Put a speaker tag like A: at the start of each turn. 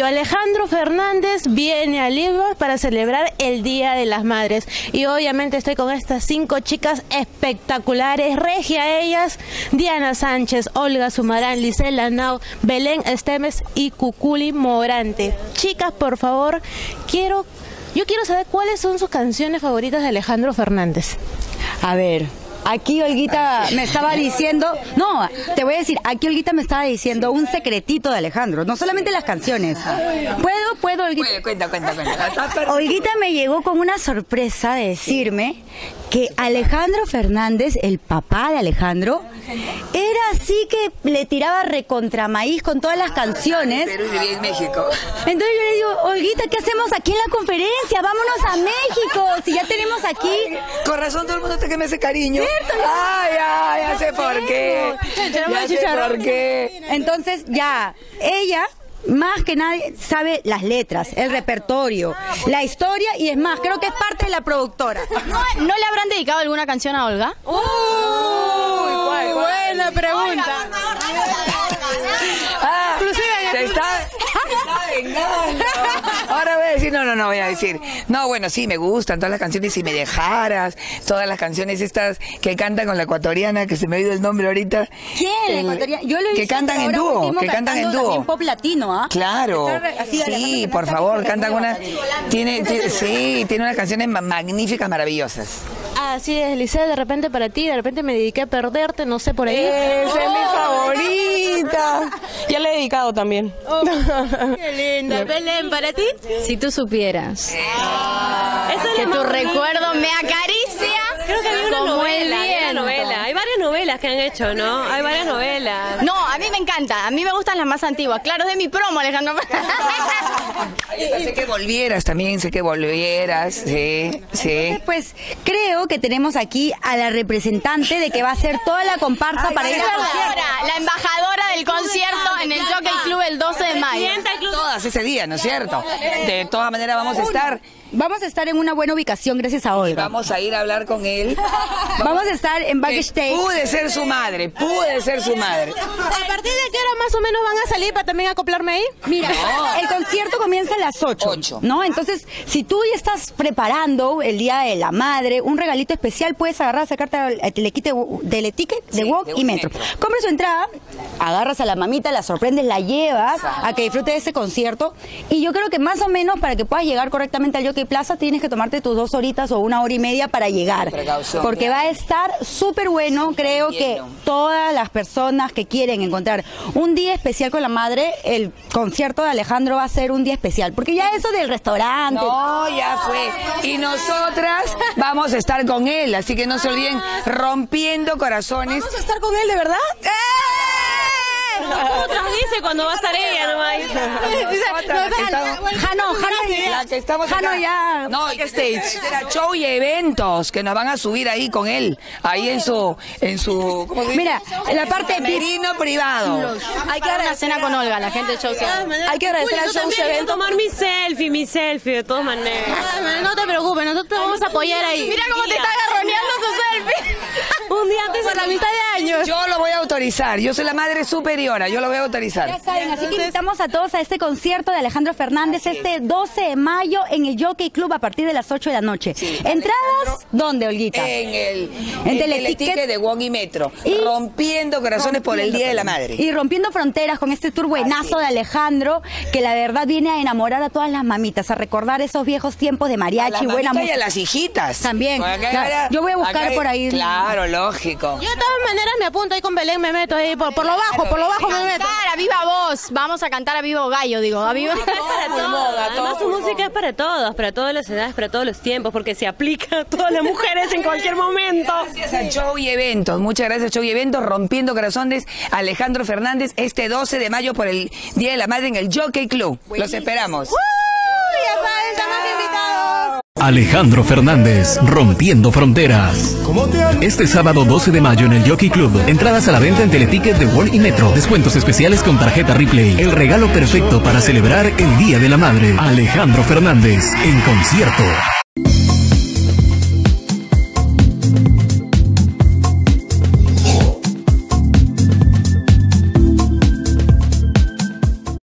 A: Alejandro Fernández viene a Lima para celebrar el Día de las Madres. Y obviamente estoy con estas 5 chicas espectaculares, regia ellas, Diana Sánchez, Olga Sumarán, Lisela Nau, Belén Estemes y Cuculi Morante. Chicas, por favor, yo quiero saber cuáles son sus canciones favoritas de Alejandro Fernández.
B: A ver, aquí Olguita me estaba diciendo, no, te voy a decir, aquí Olguita me estaba diciendo un secretito de Alejandro, no solamente las canciones. ¿Puedo, Olguita?
C: Cuenta.
B: Olguita me llegó con una sorpresa de decirme que Alejandro Fernández, el papá de Alejandro, era así que le tiraba recontra maíz con todas las canciones.
C: Perú y vivía en México.
B: Entonces yo le digo, Olguita, ¿qué hacemos aquí en la conferencia? Vámonos a México, si ya tenemos aquí.
C: Ay, con razón todo el mundo te que me hace cariño.
B: ¿Cierto?
C: Ya sé por qué. Ya sé por qué.
B: Entonces ya, ella más que nadie sabe las letras, el repertorio, la historia y es más, creo que es parte de la productora.
D: ¿No le habrán dedicado alguna canción a Olga?
A: Uy, buena pregunta.
C: Te está vengando. Ahora voy a decir, no voy a decir. No, bueno, sí, me gustan todas las canciones, Si me dejaras, todas las canciones estas que cantan con la ecuatoriana, que se me ha ido el nombre ahorita.
B: ¿Quién? La ecuatoriana. Yo lo he
C: que
B: visto
C: cantan en dúo, que cantan en dúo.
B: Pop latino, ¿ah?
C: Claro,
B: Así,
C: sí, por favor, cantan una, tiene unas canciones magníficas, maravillosas.
A: Así es, Lisette, de repente para ti, de repente me dediqué a perderte, no sé por ahí.
E: Esa es mi favorita. Ya le he dedicado también.
A: Qué linda. Belén, ¿para ti?
D: Si tú supieras
A: Que
D: tu recuerdo me acaricia.
F: Creo que había una
D: como
F: novela,
D: el
F: había una
D: viento.
F: novela. Hay varias novelas que han hecho, ¿no? Hay varias novelas.
D: No, a mí me encanta, a mí me gustan las más antiguas. Claro, es de mi promo, Alejandro.
C: Sé que volvieras también, sí.
B: Pues creo que tenemos aquí a la representante de que va a hacer toda la comparsa para ir a concierto.
D: La embajadora del concierto en el Jockey Club el 12 de mayo.
C: Todas ese día, ¿no es cierto? De todas maneras vamos a estar
B: en una buena ubicación gracias a Olga.
C: Vamos a ir a hablar con él.
B: Vamos a estar en backstage.
C: Pude ser su madre.
A: ¿A partir de qué hora más o menos van a salir para también acoplarme ahí?
B: Mira, el concierto comienza a las 8, ¿no? Entonces, si tú ya estás preparando el Día de la Madre, un regalito especial, puedes agarrar, sacarte del ticket de Walk y Metro. Compras su entrada, agarras a la mamita, la sorprendes, la llevas a que disfrute de ese concierto. Y yo creo que más o menos para que puedas llegar correctamente al Jockey Plaza, tienes que tomarte tus 2 horitas o 1 hora y media para llegar. Porque va a estar súper bueno. Creo que todas las personas que quieren encontrar un día especial con la madre, el concierto de Alejandro va a ser un día especial. Porque ya eso del restaurante...
C: No, ya fue. Y nosotras vamos a estar con él, así que no se olviden, rompiendo corazones.
A: ¿Vamos a estar con él de verdad?
F: Otras dice cuando va a estar ella nomás.
B: Jano ya...
C: No, stage. Show y eventos que nos van a subir ahí con él. Ahí en su ¿cómo se dice?
B: Mira, la parte
C: camerino privado.
D: Hay que dar una cena con Olga, la gente del show.
E: Hay que agradecer al show
F: Quiero
E: evento.
F: tomar mi selfie, de todas maneras.
A: No te preocupes, nosotros te vamos a apoyar ahí.
D: Mira cómo te está agarroneando su selfie.
A: Un día antes de la mitad de años.
C: Yo lo voy a autorizar. Yo soy la madre superiora. Yo lo voy a autorizar.
B: Ya saben, así que invitamos a todos a este concierto de Alejandro Fernández este 12 de mayo en el Jockey Club a partir de las 8 de la noche. ¿Entradas? ¿Dónde, Olguita?
C: En
B: Teleticket
C: de Walk y Metro.
B: Y
C: rompiendo corazones por el Día de la Madre.
B: Y rompiendo fronteras con este tour buenazo de Alejandro, que la verdad viene a enamorar a todas las mamitas, a recordar esos viejos tiempos de mariachi, buena música.
C: Y a las hijitas.
B: También. Yo voy a buscar por ahí.
C: Claro, lógico.
A: Yo de todas maneras me apunto ahí con Belén, me meto ahí por lo bajo me meto.
D: A viva voz, vamos a cantar a vivo gallo, digo, a viva...
F: Además su música es para todas las edades, para todos los tiempos, porque se aplica a todas las mujeres en cualquier momento.
C: Gracias a Show y Eventos, muchas gracias Show y Eventos, rompiendo corazones, Alejandro Fernández, este 12 de mayo por el Día de la Madre en el Jockey Club. Los esperamos.
A: Ya saben, están más invitados.
G: Alejandro Fernández, rompiendo fronteras. Este sábado 12 de mayo en el Jockey Club. Entradas a la venta en Teleticket de Walk y Metro. Descuentos especiales con tarjeta Ripley. El regalo perfecto para celebrar el Día de la Madre. Alejandro Fernández, en concierto.